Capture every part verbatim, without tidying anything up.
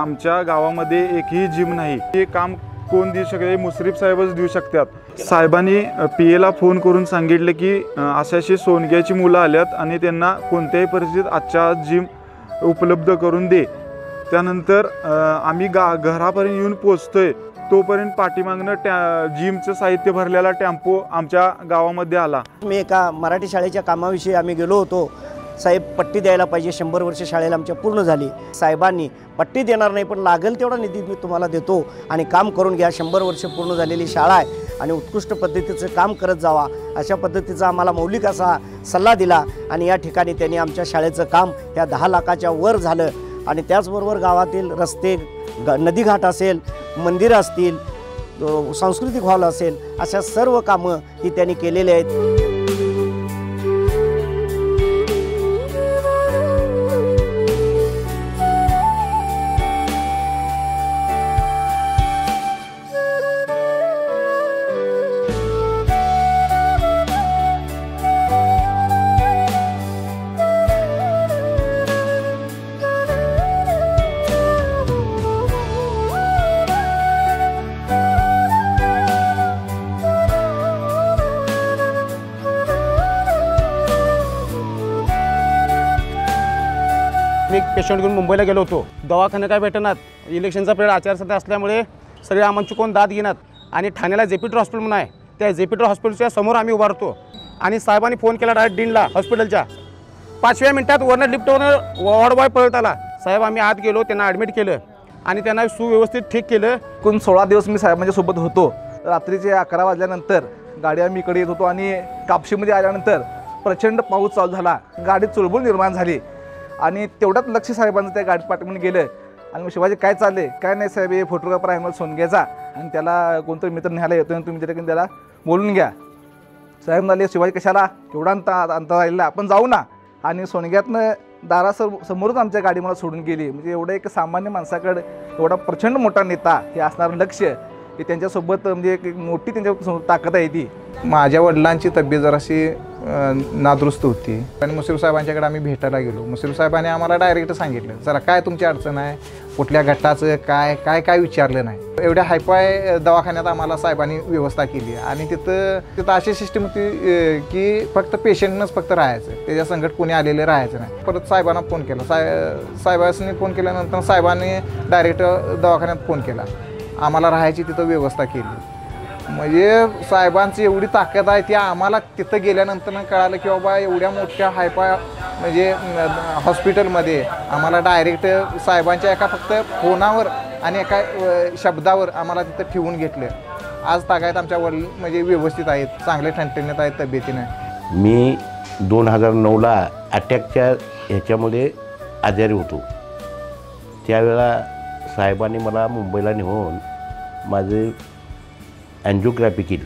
आमच्या गावामध्ये एकही जिम नाही। हे काम कोण देऊ शकते? मुश्रीफ साहेबच देऊ शकतात। साहेबांनी पी एला फोन करून सांगितले की अशी अशी सोनग्याची मुलं आल्यात आणि त्यांना कोणत्याही परिस्थितीत आजच्या जिम उपलब्ध करून दे। त्यानंतर आम्ही गा घरापर्यंत येऊन पोचतोय तोपर्यंत पाठीमागनं टॅ जिमचं साहित्य भरलेला टेम्पो आमच्या गावामध्ये आला। मी एका मराठी शाळेच्या कामाविषयी आम्ही गेलो होतो। साहेब पट्टी द्यायला पाहिजे, शंभर वर्ष शाळेला आमच्या पूर्ण झाली। साहेबांनी पट्टी देणार नाही पण लागेल तेवढा निधी मी तुम्हाला देतो आणि काम करून घ्या, शंभर वर्ष पूर्ण झालेली शाळा आहे आणि उत्कृष्ट पद्धतीचं काम करत जावा अशा पद्धतीचा आम्हाला मौलिक असा सल्ला दिला। आणि या ठिकाणी त्यांनी आमच्या शाळेचं काम या दहा लाखाच्या वर झालं आणि त्याचबरोबर गावातील रस्ते, नदीघाट असेल, मंदिरं असतील, सांस्कृतिक हॉल असेल, अशा सर्व कामं ही त्यांनी केलेली आहेत। मी पेशंट घेऊन मुंबईला गेलो होतो। दवाखाने काय भेटणार, इलेक्शनचा पिरियड आचारसंहिता असल्यामुळे सगळे आम्हाला कोण दाद घेणार आणि ठाण्याला जेपीटर हॉस्पिटल म्हणून आहे, त्या जेपीटर हॉस्पिटलच्या समोर आम्ही उभारतो आणि साहेबांनी फोन केला डायरेक्ट डीनला हॉस्पिटलच्या। पाचव्या मिनिटात वरनं लिफ्टवरून वॉर्ड बॉय पळत आला। साहेब आम्ही आत गेलो, त्यांना ॲडमिट केलं आणि त्यांना सुव्यवस्थित ठीक केलं। एकूण सोळा दिवस मी साहेबांच्या सोबत होतो। रात्रीचे अकरा वाजल्यानंतर गाडी आम्ही इकडे येत होतो आणि कापशीमध्ये आल्यानंतर प्रचंड पाऊस चालू झाला, गाडीत चुळबुळ निर्माण झाली आणि तेवढ्यात लक्ष साहेबांचं त्या गाडीत पाठवून गेलं आणि मग शिवाजी काय चालले? काय नाही साहेब, हे फोटोग्राफर आहे मला सोनग्याचा आणि त्याला कोणतरी मित्र न्यायला येतो आणि तुम्ही त्याला त्याला बोलून घ्या। साहेब म्हणाले शिवाजी कशाला, एवढा अंतर अंतर राहिला, आपण जाऊ ना। आणि सोनग्यातनं दारासर समोरच आमच्या गाडी मला सोडून गेली। म्हणजे एवढं एक सामान्य माणसाकडे एवढा प्रचंड मोठा नेता हे असणारं लक्ष की त्यांच्यासोबत म्हणजे एक मोठी त्यांच्या ताकद आहे ती। माझ्या वडिलांची तब्येत जराशी नादुरुस्त होती आणि मुश्रीफ साहेबांच्याकडे आम्ही भेटायला गेलो। मुश्रीफ साहेबांनी आम्हाला डायरेक्ट सांगितलं जरा काय तुमची अडचण आहे, कुठल्या गटाचं काय काय काय विचारलं नाही। एवढ्या हायफाय दवाखान्यात आम्हाला साहेबांनी व्यवस्था केली आणि तिथं तिथं अशी सिस्टीम होती की फक्त पेशंटनंच फक्त राहायचं, त्याच्या संकट कोणी आलेले राहायचं नाही। परत साहेबांना फोन केला, साहेब साहेबांनी फोन केल्यानंतर साहेबांनी डायरेक्ट दवाखान्यात फोन केला, आम्हाला राहायची तिथं व्यवस्था केली। म्हणजे साहेबांची एवढी ताकद आहे ती आम्हाला तिथं गेल्यानंतर कळालं की बाबा एवढ्या मोठ्या हायफाय म्हणजे हॉस्पिटलमध्ये आम्हाला डायरेक्ट साहेबांच्या एका फक्त फोनावर आणि एका शब्दावर आम्हाला तिथं ठेवून घेतलं। आज तागायत आमच्या वडील म्हणजे व्यवस्थित आहेत, चांगले ठणठणीत आहेत तब्येतीने। मी दोन हजार नऊला अटॅकच्या ह्याच्यामध्ये आजारी होतो, त्यावेळेला साहेबांनी मला मुंबईला नेऊन माझे अँजिओग्राफी केली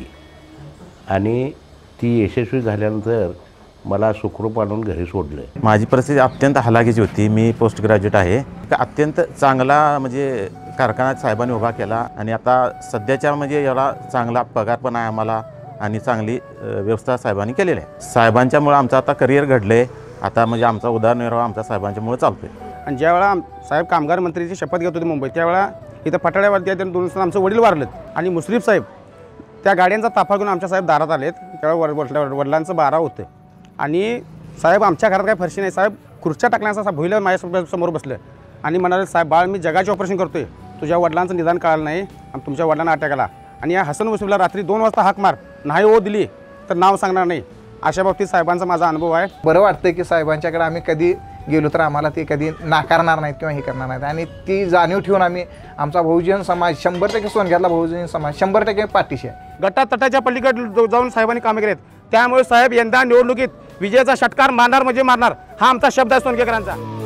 आणि ती यशस्वी झाल्यानंतर मला सुखरूप आणून घरी सोडलं। माझी परिस्थिती अत्यंत हलाखीची होती। मी पोस्ट ग्रॅज्युएट आहे। अत्यंत चांगला म्हणजे कारखाना साहेबांनी उभा केला आणि आता सध्याच्या म्हणजे एवढा चांगला पगार पण आहे आम्हाला आणि चांगली व्यवस्था साहेबांनी केलेली आहे। साहेबांच्यामुळे आमचं आता करिअर घडलं आहे, आता म्हणजे आमचा उदरनिर्वाह आमचा साहेबांच्यामुळे चालतो आहे। आणि ज्यावेळा साहेब कामगार मंत्रीची शपथ घेत होते मुंबईत, त्यावेळा इथं पठाड्यावरती दोन दिवसांनी आमचं वडील वारलेत आणि मुश्रीफ साहेब त्या गाड्यांचा ताफा घेऊन आमच्या साहेब दारात आलेत। त्यावेळेला वडिलांचं बारा होतं आणि साहेब आमच्या घरात काही फरशी नाही, साहेब खुर्च्या टाकण्याचा भुईला माझ्यासमोर बसलं आणि म्हणाले साहेब बाळ मी जगाचे ऑपरेशन करतोय, तुझ्या वडिलांचं निदान कळालं नाही आणि तुमच्या वडिलांना अटॅक आला आणि या हसन मुश्रीफला रात्री दोन वाजता हाक मार, नाही ओ दिली तर नाव सांगणार नाही, अशा बाबतीत साहेबांचा माझा अनुभव आहे। बरं वाटतं की साहेबांच्याकडे आम्ही कधी गेलो तर आम्हाला ते कधी नाकारणार नाहीत किंवा हे करणार नाहीत आणि ती जाणीव ठेवून आम्ही आमचा बहुजन समाज शंभर टक्के सोनग्यातला बहुजन समाज शंभर टक्के पाठीशी आहे। गटात तटाच्या पलीकडे जाऊन साहेबांनी कामे केलेत, त्यामुळे साहेब यंदा निवडणुकीत विजयाचा षटकार मारणार म्हणजे मारणार, हा आमचा शब्द आहे सोनगेकरांचा।